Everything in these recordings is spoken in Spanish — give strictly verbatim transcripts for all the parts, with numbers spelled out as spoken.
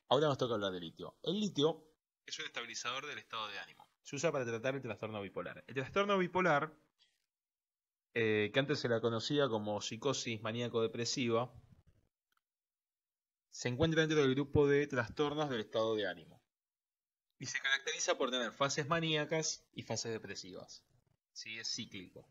Ahora nos toca hablar de litio. El litio es un estabilizador del estado de ánimo. Se usa para tratar el trastorno bipolar. El trastorno bipolar, eh, que antes se la conocía como psicosis maníaco-depresiva, se encuentra dentro del grupo de trastornos del estado de ánimo. Y se caracteriza por tener fases maníacas y fases depresivas. ¿Sí? Es cíclico.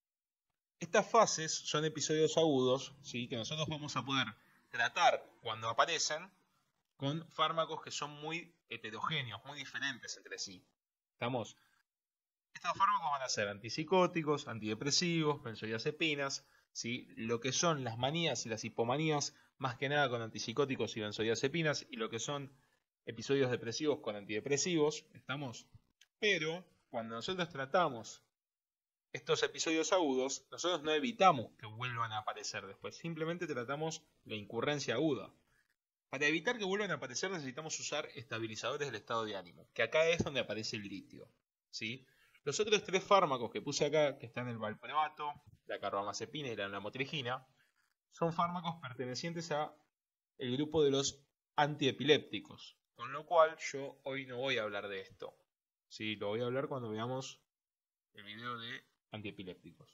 Estas fases son episodios agudos, ¿sí? Que nosotros vamos a poder tratar cuando aparecen con fármacos que son muy heterogéneos, muy diferentes entre sí. ¿Estamos? Estos fármacos van a ser antipsicóticos, antidepresivos, benzodiazepinas, ¿sí? Lo que son las manías y las hipomanías, más que nada con antipsicóticos y benzodiazepinas, y lo que son episodios depresivos con antidepresivos, ¿estamos? Pero cuando nosotros tratamos estos episodios agudos, nosotros no evitamos que vuelvan a aparecer después, simplemente tratamos la incurrencia aguda. Para evitar que vuelvan a aparecer necesitamos usar estabilizadores del estado de ánimo, que acá es donde aparece el litio, ¿sí? Los otros tres fármacos que puse acá, que están el valproato, la carbamazepina y la lamotrigina, son fármacos pertenecientes al grupo de los antiepilépticos, con lo cual yo hoy no voy a hablar de esto, ¿sí? Lo voy a hablar cuando veamos el video de antiepilépticos.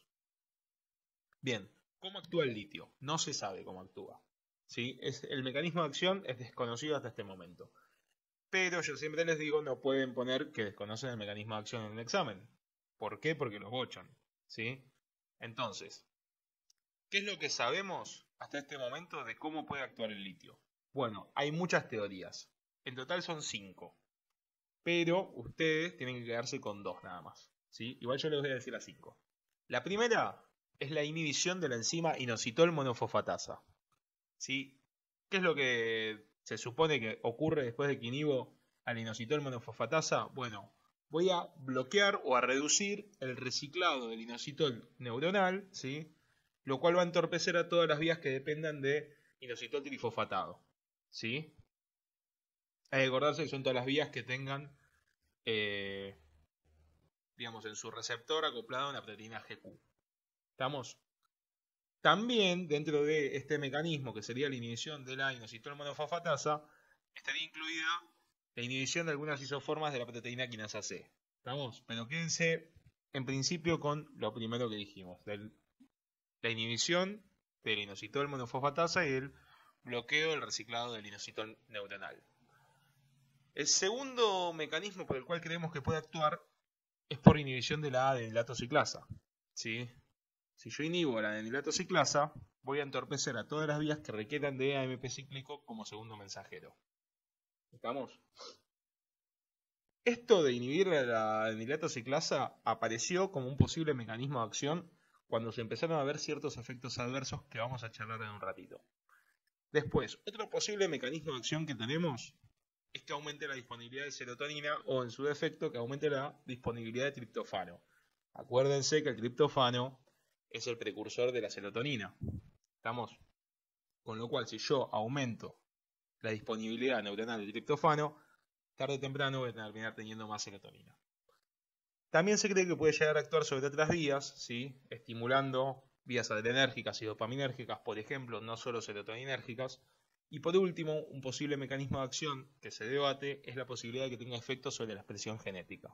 Bien, ¿cómo actúa el litio? No se sabe cómo actúa. ¿Sí? Es, el mecanismo de acción es desconocido hasta este momento. Pero yo siempre les digo, no pueden poner que desconocen el mecanismo de acción en el examen. ¿Por qué? Porque los bochan. ¿Sí? Entonces, ¿qué es lo que sabemos hasta este momento de cómo puede actuar el litio? Bueno, hay muchas teorías. En total son cinco. Pero ustedes tienen que quedarse con dos nada más. ¿Sí? Igual yo les voy a decir las cinco. La primera es la inhibición de la enzima inositol monofosfatasa. ¿Sí? ¿Qué es lo que se supone que ocurre después de que inhibo al inositol monofosfatasa? Bueno, voy a bloquear o a reducir el reciclado del inositol neuronal, ¿sí? Lo cual va a entorpecer a todas las vías que dependan de inositol trifosfatado, ¿sí? Hay que acordarse que son todas las vías que tengan, eh, digamos, en su receptor acoplado una proteína G Q. ¿Estamos? También dentro de este mecanismo que sería la inhibición de la inositol monofosfatasa estaría incluida la inhibición de algunas isoformas de la proteína quinasa C. ¿Estamos? Pero quédense en principio con lo primero que dijimos, del, la inhibición de la inositol monofosfatasa y el bloqueo del reciclado del inositol neuronal. El segundo mecanismo por el cual creemos que puede actuar es por inhibición de la adenilato ciclasa. ¿Sí? Si yo inhibo la adenilato ciclasa, voy a entorpecer a todas las vías que requieran de A M P cíclico como segundo mensajero. ¿Estamos? Esto de inhibir la adenilato ciclasa apareció como un posible mecanismo de acción cuando se empezaron a ver ciertos efectos adversos que vamos a charlar en un ratito. Después, otro posible mecanismo de acción que tenemos es que aumente la disponibilidad de serotonina o, en su defecto, que aumente la disponibilidad de triptofano. Acuérdense que el triptofano es el precursor de la serotonina. ¿Estamos? Con lo cual, si yo aumento la disponibilidad neuronal de triptofano, tarde o temprano voy a terminar teniendo más serotonina. También se cree que puede llegar a actuar sobre otras vías, ¿sí? Estimulando vías adrenérgicas y dopaminérgicas, por ejemplo, no solo serotoninérgicas. Y por último, un posible mecanismo de acción que se debate es la posibilidad de que tenga efectos sobre la expresión genética.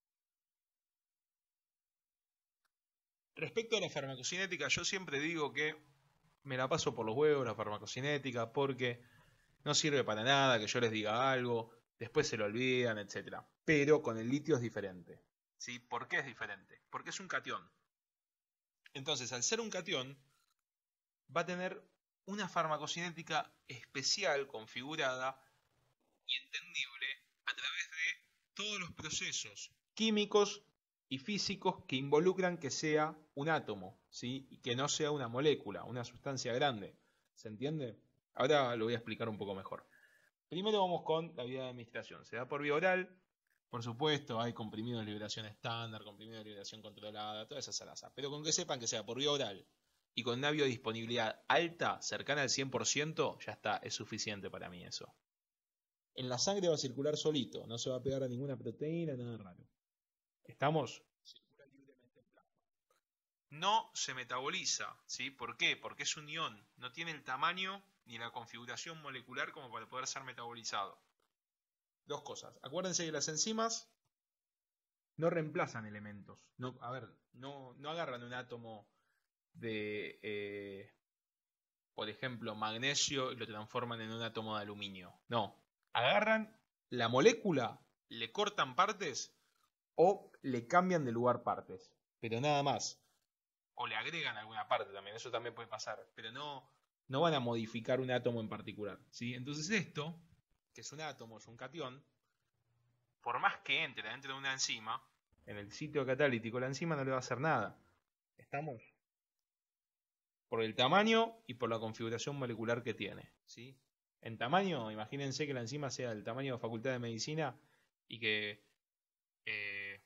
Respecto a la farmacocinética, yo siempre digo que me la paso por los huevos la farmacocinética porque no sirve para nada que yo les diga algo, después se lo olvidan, etcétera. Pero con el litio es diferente. ¿Sí? ¿Por qué es diferente? Porque es un catión. Entonces, al ser un catión, va a tener una farmacocinética especial, configurada y entendible a través de todos los procesos químicos y físicos que involucran que sea un átomo, ¿sí? Y que no sea una molécula, una sustancia grande. ¿Se entiende? Ahora lo voy a explicar un poco mejor. Primero vamos con la vía de administración. Se da por vía oral. Por supuesto, hay comprimidos de liberación estándar, comprimidos de liberación controlada, toda esa zaraza. Pero con que sepan que sea por vía oral y con una biodisponibilidad alta, cercana al cien por ciento, ya está, es suficiente para mí eso. En la sangre va a circular solito, no se va a pegar a ninguna proteína, nada raro. ¿Estamos? Circula libremente en plasma. No se metaboliza, ¿sí? ¿Por qué? Porque es un ion, no tiene el tamaño ni la configuración molecular como para poder ser metabolizado. Dos cosas. Acuérdense que las enzimas no reemplazan elementos. No, a ver, no, no agarran un átomo de, eh, por ejemplo, magnesio y lo transforman en un átomo de aluminio. No. Agarran la molécula, le cortan partes o le cambian de lugar partes. Pero nada más. O le agregan alguna parte también. Eso también puede pasar. Pero no, no van a modificar un átomo en particular, ¿sí? Entonces esto, que es un átomo, es un catión, por más que entre dentro de una enzima, en el sitio catalítico, la enzima no le va a hacer nada. ¿Estamos? Por el tamaño y por la configuración molecular que tiene, ¿sí? En tamaño, imagínense que la enzima sea del tamaño de Facultad de Medicina y que eh,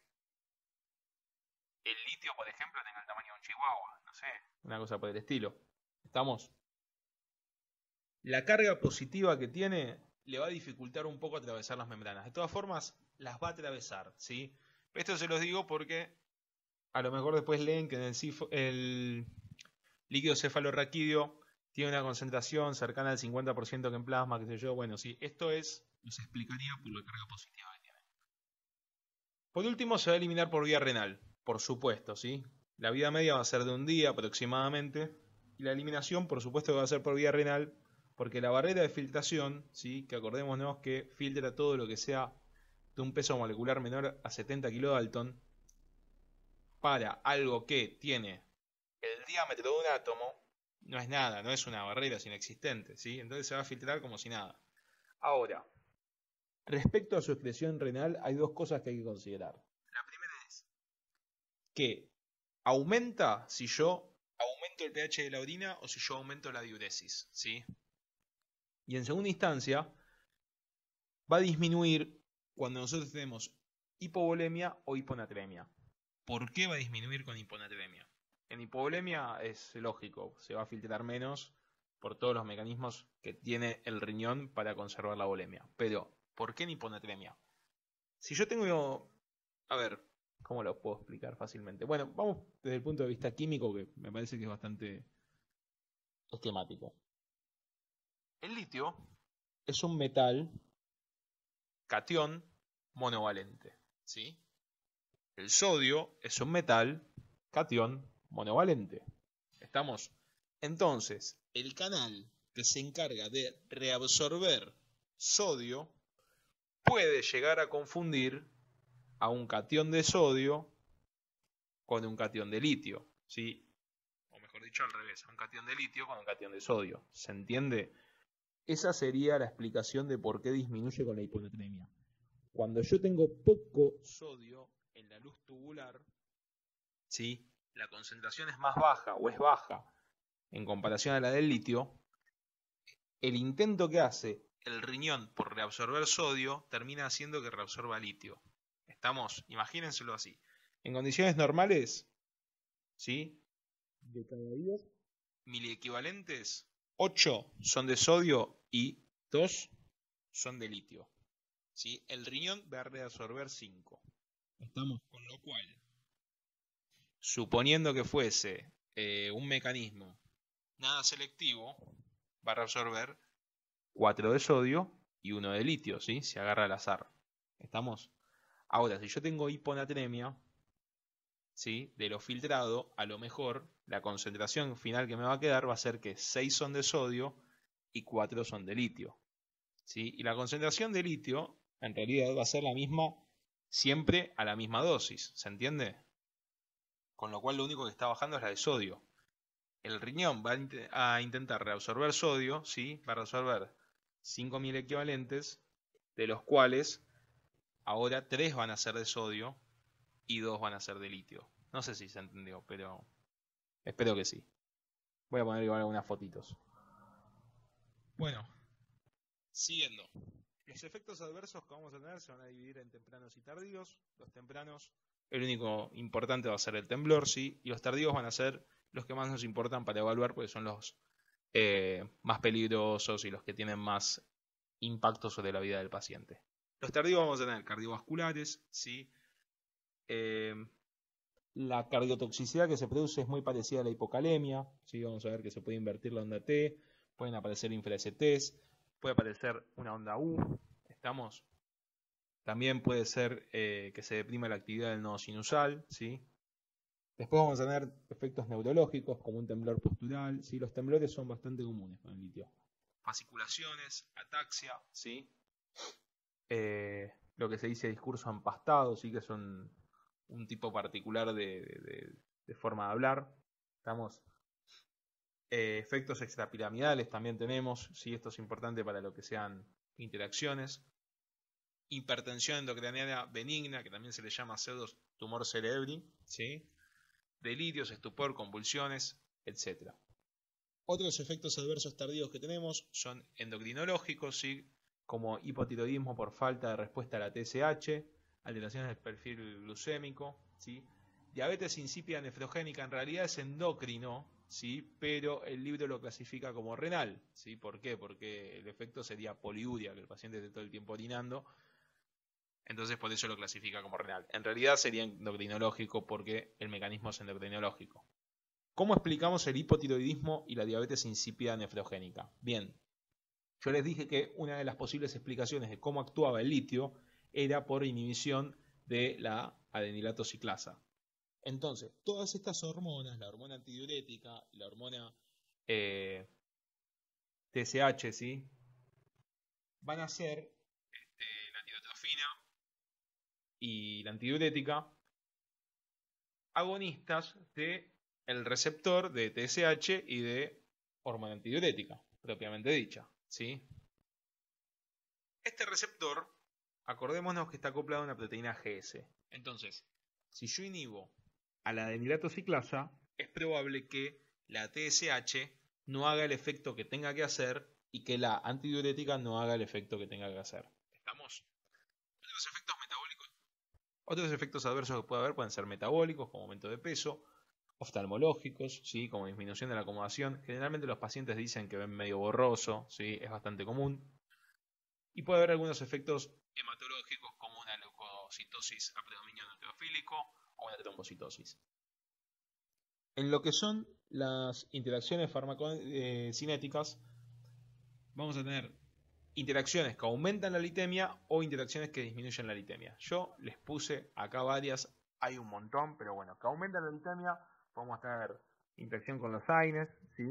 el litio, por ejemplo, tenga el tamaño de un chihuahua, no sé, una cosa por el estilo. ¿Estamos? La carga positiva que tiene le va a dificultar un poco atravesar las membranas. De todas formas, las va a atravesar, ¿sí? Esto se los digo porque a lo mejor después leen que en el, cifo, el líquido cefalorraquídeo tiene una concentración cercana al cincuenta por ciento que en plasma, qué sé yo. Bueno, sí, esto es, nos explicaría por la carga positiva que tiene. Por último, se va a eliminar por vía renal, por supuesto, ¿sí? La vida media va a ser de un día aproximadamente, y la eliminación, por supuesto, que va a ser por vía renal, porque la barrera de filtración, ¿sí? Que acordémonos que filtra todo lo que sea de un peso molecular menor a setenta kilodalton, para algo que tiene el diámetro de un átomo, no es nada, no es una barrera, es inexistente, ¿sí? Entonces se va a filtrar como si nada. Ahora, respecto a su excreción renal, hay dos cosas que hay que considerar. La primera es que aumenta si yo aumento el pH de la orina o si yo aumento la diuresis, ¿sí? Y en segunda instancia, va a disminuir cuando nosotros tenemos hipovolemia o hiponatremia. ¿Por qué va a disminuir con hiponatremia? En hipovolemia es lógico, se va a filtrar menos por todos los mecanismos que tiene el riñón para conservar la volemia. Pero, ¿por qué en hiponatremia? Si yo tengo... A ver, ¿cómo lo puedo explicar fácilmente? Bueno, vamos desde el punto de vista químico, que me parece que es bastante esquemático. El litio es un metal catión monovalente, ¿sí? El sodio es un metal catión monovalente. ¿Estamos? Entonces, el canal que se encarga de reabsorber sodio puede llegar a confundir a un catión de sodio con un catión de litio, ¿sí? O mejor dicho, al revés, a un catión de litio con un catión de sodio. ¿Se entiende? Esa sería la explicación de por qué disminuye con la hiponatremia. Cuando yo tengo poco sodio en la luz tubular, ¿sí? La concentración es más baja o es baja en comparación a la del litio, el intento que hace el riñón por reabsorber sodio termina haciendo que reabsorba litio. ¿Estamos? Imagínenselo así. En condiciones normales, ¿sí? De cada diez miliequivalentes, ocho son de sodio y dos son de litio. ¿Sí? El riñón va a reabsorber cinco. Estamos, con lo cual, suponiendo que fuese eh, un mecanismo nada selectivo, va a reabsorber cuatro de sodio y uno de litio, ¿sí? Se agarra al azar. ¿Estamos? Ahora, si yo tengo hiponatremia, ¿sí? De lo filtrado, a lo mejor la concentración final que me va a quedar va a ser que seis son de sodio y cuatro son de litio, ¿sí? Y la concentración de litio, en realidad, va a ser la misma siempre a la misma dosis, ¿se entiende? Con lo cual lo único que está bajando es la de sodio. El riñón va a, int a intentar reabsorber sodio, ¿sí? Va a reabsorber cinco mil equivalentes, de los cuales ahora tres van a ser de sodio y dos van a ser de litio. No sé si se entendió, pero espero que sí. Voy a poner igual algunas fotitos. Bueno, siguiendo. Los efectos adversos que vamos a tener se van a dividir en tempranos y tardíos. Los tempranos, el único importante va a ser el temblor, ¿sí? Y los tardíos van a ser los que más nos importan para evaluar, porque son los eh, más peligrosos y los que tienen más impacto sobre la vida del paciente. Los tardíos vamos a tener cardiovasculares, ¿sí? Eh, la cardiotoxicidad que se produce es muy parecida a la hipocalemia, ¿sí? Vamos a ver que se puede invertir la onda T, pueden aparecer infra-S Ts, puede aparecer una onda U, ¿estamos? También puede ser eh, que se deprima la actividad del nodo sinusal, ¿sí? Después vamos a tener efectos neurológicos como un temblor postural, ¿sí? Los temblores son bastante comunes con el litio. Fasciculaciones, ataxia, ¿sí? Eh, lo que se dice discurso empastado, ¿sí? Que son un tipo particular de, de, de, de forma de hablar. Estamos... Eh, efectos extrapiramidales también tenemos, ¿sí? Esto es importante para lo que sean interacciones. Hipertensión endocraniana benigna, que también se le llama pseudo tumor cerebri, ¿sí? Delirios, estupor, convulsiones, etcétera. Otros efectos adversos tardíos que tenemos son endocrinológicos, ¿sí? Como hipotiroidismo por falta de respuesta a la T S H, alteraciones del perfil glucémico, ¿sí? Diabetes insípida nefrogénica en realidad es endocrino, ¿sí? Pero el libro lo clasifica como renal, ¿sí? ¿Por qué? Porque el efecto sería poliuria, que el paciente esté todo el tiempo orinando, entonces por eso lo clasifica como renal. En realidad sería endocrinológico porque el mecanismo es endocrinológico. ¿Cómo explicamos el hipotiroidismo y la diabetes insípida nefrogénica? Bien, yo les dije que una de las posibles explicaciones de cómo actuaba el litio era por inhibición de la adenilato ciclasa. Entonces, todas estas hormonas, la hormona antidiurética, la hormona eh, T S H, ¿sí? Van a ser este, la tirotrofina y la antidiurética agonistas de el receptor de T S H y de hormona antidiurética, propiamente dicha, ¿sí? Este receptor, acordémonos que está acoplado a una proteína G S. Entonces, si yo inhibo a la adenilato ciclasa, es probable que la T S H no haga el efecto que tenga que hacer y que la antidiurética no haga el efecto que tenga que hacer. ¿Estamos? Otros efectos metabólicos. Otros efectos adversos que puede haber pueden ser metabólicos, como aumento de peso, oftalmológicos, ¿sí? Como disminución de la acomodación. Generalmente los pacientes dicen que ven medio borroso, ¿sí? Es bastante común. Y puede haber algunos efectos hematológicos como una leucocitosis a predominio neutrofílico o una trombocitosis. En lo que son las interacciones farmacocinéticas, vamos a tener interacciones que aumentan la litemia o interacciones que disminuyen la litemia. Yo les puse acá varias, hay un montón, pero bueno, que aumentan la litemia, podemos tener interacción con los AINES, ¿sí?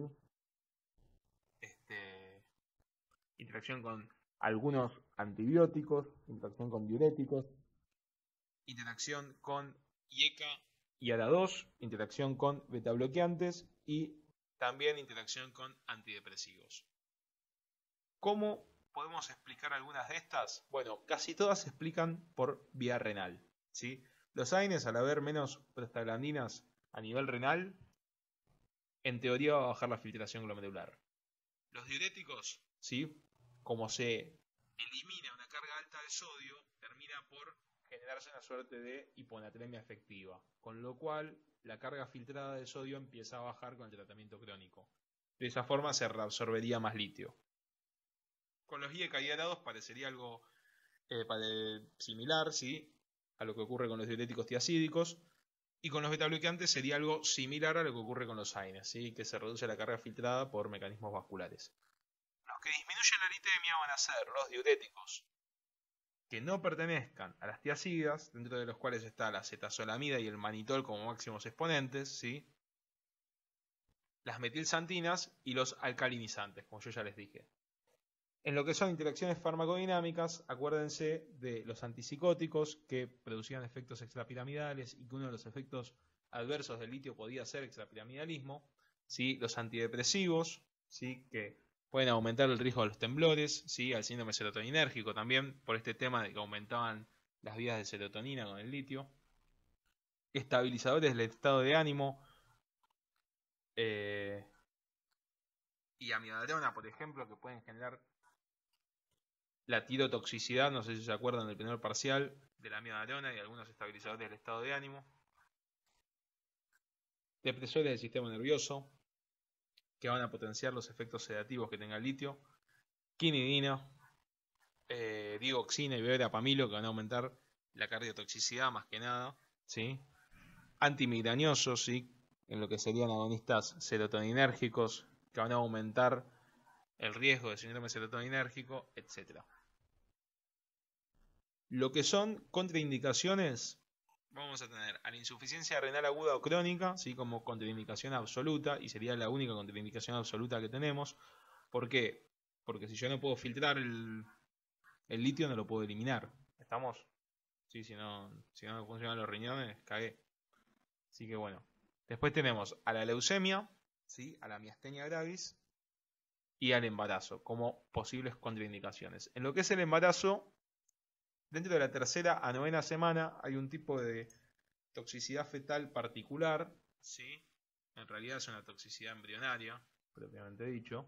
Este, interacción con algunos antibióticos, interacción con diuréticos, interacción con I E C A y A R A dos, interacción con betabloqueantes y también interacción con antidepresivos. ¿Cómo podemos explicar algunas de estas? Bueno, casi todas se explican por vía renal, ¿sí? Los AINES, al haber menos prostaglandinas a nivel renal, en teoría va a bajar la filtración glomerular. Los diuréticos, ¿sí? Como se elimina una carga alta de sodio, termina por generarse una suerte de hiponatremia efectiva, con lo cual la carga filtrada de sodio empieza a bajar con el tratamiento crónico. De esa forma se reabsorbería más litio. Con los I E C A y A R A dos parecería algo eh, similar, ¿sí? A lo que ocurre con los diuréticos tiacídicos, y con los betabloqueantes sería algo similar a lo que ocurre con los AINES, ¿sí? Que se reduce la carga filtrada por mecanismos vasculares. Los que disminuyen la litemia van a ser los diuréticos que no pertenezcan a las tiacidas, dentro de los cuales está la cetazolamida y el manitol como máximos exponentes, ¿sí? Las metilsantinas y los alcalinizantes, como yo ya les dije. En lo que son interacciones farmacodinámicas, acuérdense de los antipsicóticos que producían efectos extrapiramidales y que uno de los efectos adversos del litio podía ser extrapiramidalismo, ¿sí? Los antidepresivos, ¿sí? Que pueden aumentar el riesgo de los temblores, ¿sí? Al síndrome serotoninérgico también, por este tema de que aumentaban las vías de serotonina con el litio. Estabilizadores del estado de ánimo. Eh, y amiodarona, por ejemplo, que pueden generar la tirotoxicidad, no sé si se acuerdan del primer parcial de la amiodarona y algunos estabilizadores del estado de ánimo. Depresores del sistema nervioso, que van a potenciar los efectos sedativos que tenga el litio. Quinidina, eh, digoxina y verapamilo, que van a aumentar la cardiotoxicidad más que nada, ¿sí? Antimigrañosos, ¿sí? En lo que serían agonistas serotoninérgicos, que van a aumentar el riesgo de síndrome serotoninérgico, etcétera. Lo que son contraindicaciones, vamos a tener a la insuficiencia renal aguda o crónica, ¿sí? Como contraindicación absoluta, y sería la única contraindicación absoluta que tenemos. ¿Por qué? Porque si yo no puedo filtrar el, el litio, no lo puedo eliminar. ¿Estamos? Sí, si no, si no me funcionan los riñones, cagué. Así que bueno. Después tenemos a la leucemia, ¿sí? A la miastenia gravis y al embarazo como posibles contraindicaciones. En lo que es el embarazo, dentro de la tercera a novena semana hay un tipo de toxicidad fetal particular, ¿sí? En realidad es una toxicidad embrionaria, propiamente dicho.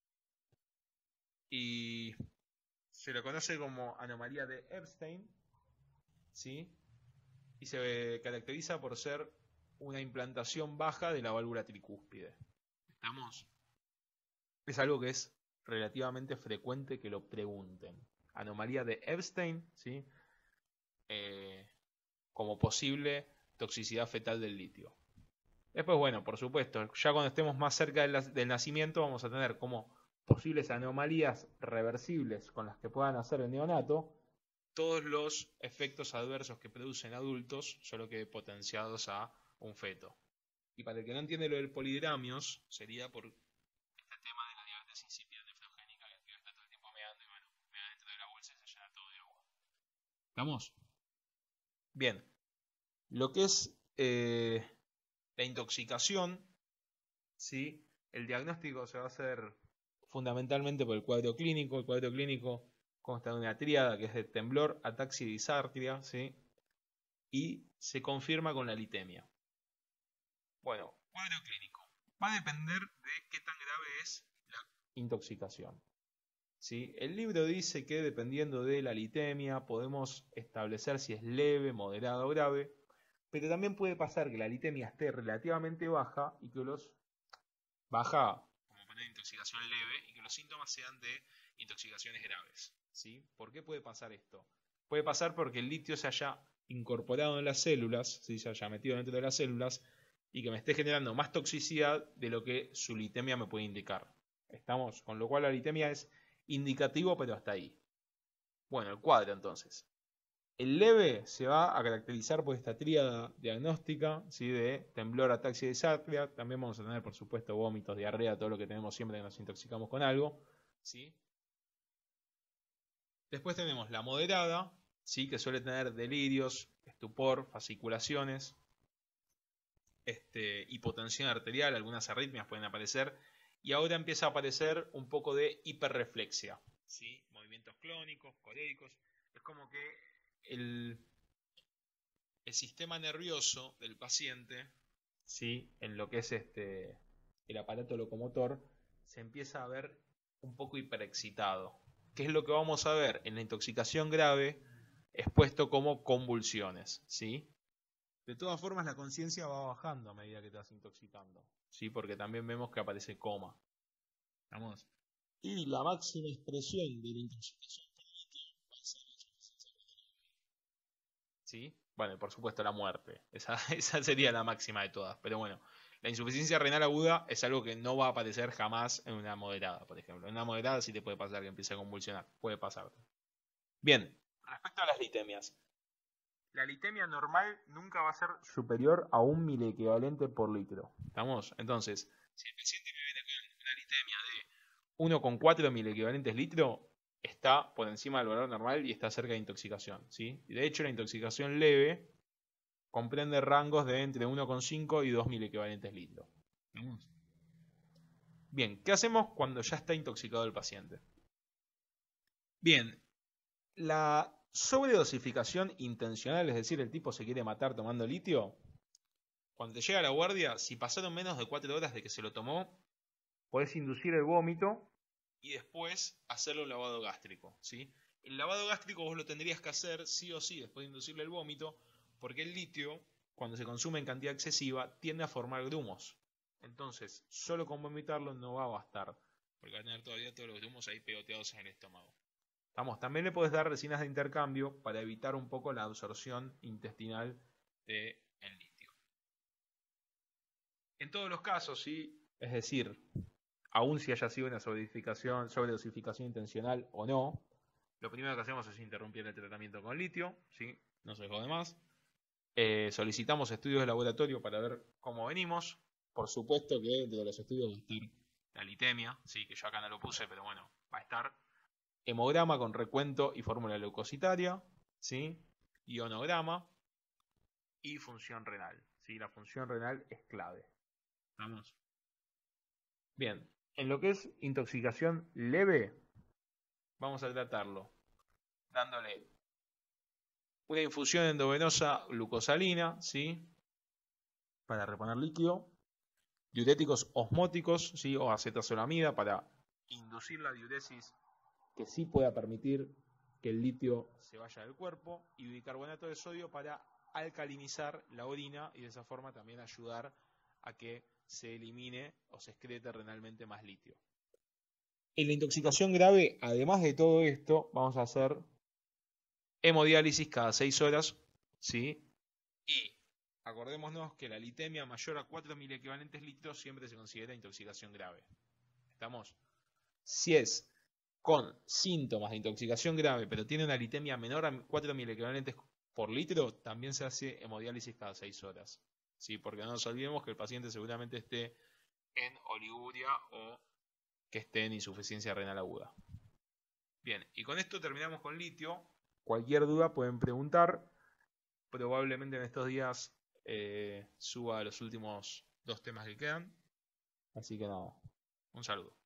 Y se lo conoce como anomalía de Epstein, ¿sí? Y se caracteriza por ser una implantación baja de la válvula tricúspide. ¿Estamos? Es algo que es relativamente frecuente que lo pregunten. Anomalía de Epstein, ¿sí? Eh, como posible toxicidad fetal del litio. Después, bueno, por supuesto, ya cuando estemos más cerca del, del nacimiento vamos a tener como posibles anomalías reversibles con las que puedan hacer el neonato todos los efectos adversos que producen adultos, solo que potenciados a un feto. Y para el que no entiende lo del polidramios, sería por este tema de la diabetes insípida nefrogénica, que el tío está todo el tiempo meando y bueno, mea dentro de la bolsa y se llena todo de agua. ¿Estamos? Bien. Lo que es eh, la intoxicación, ¿sí? El diagnóstico se va a hacer fundamentalmente por el cuadro clínico. El cuadro clínico consta de una tríada que es de temblor, ataxia y disartria, ¿sí? Y se confirma con la litemia. Bueno, cuadro clínico. Va a depender de qué tan grave es la intoxicación, ¿sí? El libro dice que dependiendo de la litemia podemos establecer si es leve, moderada o grave, pero también puede pasar que la litemia esté relativamente baja y que los baja, como poner intoxicación leve, y que los síntomas sean de intoxicaciones graves, ¿sí? ¿Por qué puede pasar esto? Puede pasar porque el litio se haya incorporado en las células, ¿sí? Se haya metido dentro de las células y que me esté generando más toxicidad de lo que su litemia me puede indicar. ¿Estamos? Con lo cual la litemia es indicativo, pero hasta ahí. Bueno, el cuadro entonces. El leve se va a caracterizar por esta tríada diagnóstica, ¿sí? De temblor, ataxia y disartria. También vamos a tener, por supuesto, vómitos, diarrea, todo lo que tenemos siempre que nos intoxicamos con algo, ¿sí? Después tenemos la moderada, ¿sí? Que suele tener delirios, estupor, fasciculaciones, este, hipotensión arterial, algunas arritmias pueden aparecer. Y ahora empieza a aparecer un poco de hiperreflexia, ¿sí? Movimientos clónicos, coléricos. Es como que el, el sistema nervioso del paciente, ¿sí? En lo que es este, el aparato locomotor, se empieza a ver un poco hiperexcitado. ¿Qué es lo que vamos a ver en la intoxicación grave? Expuesto como convulsiones, ¿sí? De todas formas, la conciencia va bajando a medida que te vas intoxicando, ¿sí? Porque también vemos que aparece coma. ¿Vamos? Y la máxima expresión de la intoxicación por litio va a ser la insuficiencia renal. ¿Sí? Bueno, y por supuesto la muerte. Esa, esa sería la máxima de todas. Pero bueno, la insuficiencia renal aguda es algo que no va a aparecer jamás en una moderada, por ejemplo. En una moderada sí te puede pasar que empiece a convulsionar. Puede pasar. Bien, respecto a las litemias. La litemia normal nunca va a ser superior a un miliequivalente por litro. ¿Estamos? Entonces, si el paciente me viene con una litemia de uno coma cuatro miliequivalentes litro, está por encima del valor normal y está cerca de intoxicación, ¿sí? Y de hecho, la intoxicación leve comprende rangos de entre uno coma cinco y dos miliequivalentes litro. ¿Estamos? Bien, ¿qué hacemos cuando ya está intoxicado el paciente? Bien, la sobredosificación intencional, es decir, el tipo se quiere matar tomando litio, cuando te llega a la guardia, si pasaron menos de cuatro horas de que se lo tomó, podés inducir el vómito y después hacerle un lavado gástrico, ¿sí? El lavado gástrico vos lo tendrías que hacer sí o sí después de inducirle el vómito, porque el litio, cuando se consume en cantidad excesiva, tiende a formar grumos. Entonces, solo con vomitarlo no va a bastar, porque va a tener todavía todos los grumos ahí pegoteados en el estómago. Vamos, también le podés dar resinas de intercambio para evitar un poco la absorción intestinal del litio. En todos los casos, ¿sí? Es decir, aún si haya sido una sobredosificación, sobredosificación intencional o no, lo primero que hacemos es interrumpir el tratamiento con litio, ¿sí? No se jode más. Eh, solicitamos estudios de laboratorio para ver cómo venimos. Por supuesto que dentro de los estudios va a estar la litemia, sí, que yo acá no lo puse, pero bueno, va a estar. Hemograma con recuento y fórmula leucocitaria, ¿sí? Ionograma y función renal, ¿sí? La función renal es clave. ¿Vamos? Bien, en lo que es intoxicación leve, vamos a tratarlo dándole una infusión endovenosa glucosalina, ¿sí? Para reponer líquido. Diuréticos osmóticos, ¿sí? O acetazolamida para inducir la diuresis que sí pueda permitir que el litio se vaya del cuerpo. Y bicarbonato de sodio para alcalinizar la orina y de esa forma también ayudar a que se elimine o se excrete renalmente más litio. En la intoxicación grave, además de todo esto, vamos a hacer hemodiálisis cada seis horas, ¿sí? Y acordémonos que la litemia mayor a cuatro mil equivalentes litros siempre se considera intoxicación grave. ¿Estamos? Si es con síntomas de intoxicación grave, pero tiene una litemia menor a cuatro mil equivalentes por litro, también se hace hemodiálisis cada seis horas. ¿Sí? Porque no nos olvidemos que el paciente seguramente esté en oliguria o que esté en insuficiencia renal aguda. Bien, y con esto terminamos con litio. Cualquier duda pueden preguntar. Probablemente en estos días eh, suba los últimos dos temas que quedan. Así que nada, un saludo.